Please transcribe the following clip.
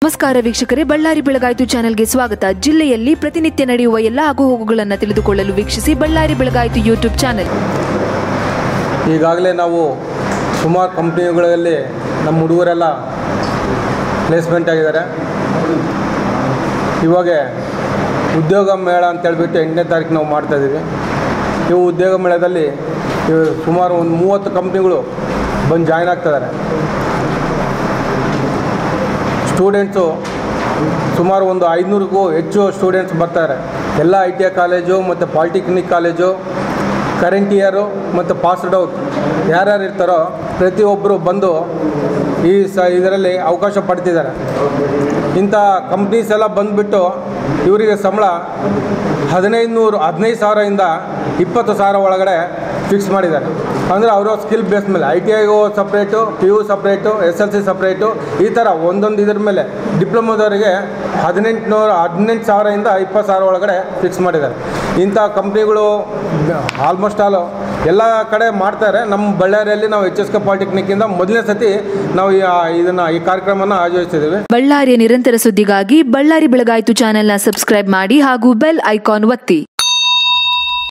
ನಮಸ್ಕಾರ ವೀಕ್ಷಕರೇ, ಬಳ್ಳಾರಿ ಬೆಳಗಾಯಿತು ಚಾನೆಲ್ಗೆ ಸ್ವಾಗತ. ಜಿಲ್ಲೆಯಲ್ಲಿ ಪ್ರತಿನಿತ್ಯ ನಡೆಯುವ ಎಲ್ಲ ಆಗುಹೋಗುಗಳನ್ನು ತಿಳಿದುಕೊಳ್ಳಲು ವೀಕ್ಷಿಸಿ ಬಳ್ಳಾರಿ ಬೆಳಗಾಯಿತು ಯೂಟ್ಯೂಬ್ ಚಾನೆಲ್. ಈಗಾಗಲೇ ನಾವು ಸುಮಾರು ಕಂಪ್ನಿಗಳಲ್ಲಿ ನಮ್ಮ ಹುಡುಗರೆಲ್ಲ ಪ್ಲೇಸ್ಮೆಂಟ್ ಆಗಿದ್ದಾರೆ. ಇವಾಗ ಉದ್ಯೋಗ ಮೇಳ ಅಂತೇಳ್ಬಿಟ್ಟು 8ನೇ ತಾರೀಕು ನಾವು ಮಾಡ್ತಾಯಿದ್ದೀವಿ. ಈ ಉದ್ಯೋಗ ಮೇಳದಲ್ಲಿ ಸುಮಾರು ಒಂದು 30 ಕಂಪ್ನಿಗಳು ಬಂದು ಜಾಯ್ನ್ ಆಗ್ತಿದ್ದಾರೆ. ಸ್ಟೂಡೆಂಟ್ಸು ಸುಮಾರು ಒಂದು 500ಕ್ಕೂ ಹೆಚ್ಚು ಸ್ಟೂಡೆಂಟ್ಸ್ ಬರ್ತಾರೆ. ಎಲ್ಲ ITI ಕಾಲೇಜು ಮತ್ತು ಪಾಲಿಟೆಕ್ನಿಕ್ ಕಾಲೇಜು, ಕರೆಂಟ್ ಇಯರು ಮತ್ತು ಪಾಸ್ಡ್ ಔಟ್ ಯಾರ್ಯಾರು ಇರ್ತಾರೋ ಪ್ರತಿಯೊಬ್ಬರು ಬಂದು ಇದರಲ್ಲಿ ಅವಕಾಶ ಪಡ್ತಿದ್ದಾರೆ. ಇಂಥ ಕಂಪ್ನೀಸ್ ಎಲ್ಲ ಬಂದುಬಿಟ್ಟು ಇವರಿಗೆ ಸಂಬಳ 15,000ಇಂದ 20,000 ಒಳಗಡೆ ಫಿಕ್ಸ್ ಮಾಡಿದ್ದಾರೆ. ಅಂದರೆ ಅವರ ಸ್ಕಿಲ್ ಬೇಸ್ ಮೇಲೆ ITIಗೂ separate, PU separate, SLC separate, ಈ ಥರ ಒಂದೊಂದು ಇದ್ರ ಮೇಲೆ ಡಿಪ್ಲೊಮೋದವರಿಗೆ 18,000ಇಂದ 20,000 ಒಳಗಡೆ ಫಿಕ್ಸ್ ಮಾಡಿದ್ದಾರೆ. ಇಂಥ ಕಂಪ್ನಿಗಳು ಆಲ್ಮೋಸ್ಟ್ ಆಲ್ ಎಲ್ಲ ಕಡೆ ಮಾಡ್ತಾರೆ. ನಮ್ಮ ಬಳ್ಳಾರಿಯಲ್ಲಿ ನಾವು HSK ಪಾಲಿಟೆಕ್ನಿಕ್ಕಿಂದ ಮೊದಲನೇ ಸತಿ ನಾವು ಈ ಕಾರ್ಯಕ್ರಮವನ್ನು ಆಯೋಜಿಸಿದ್ದೀವಿ. ಬಳ್ಳಾರಿಯ ನಿರಂತರ ಸುದ್ದಿಗಾಗಿ ಬಳ್ಳಾರಿ ಬೆಳಗಾಯಿತು ಚಾನೆಲ್ನ ಸಬ್ಸ್ಕ್ರೈಬ್ ಮಾಡಿ ಹಾಗೂ ಬೆಲ್ ಐಕಾನ್ ಒತ್ತಿ.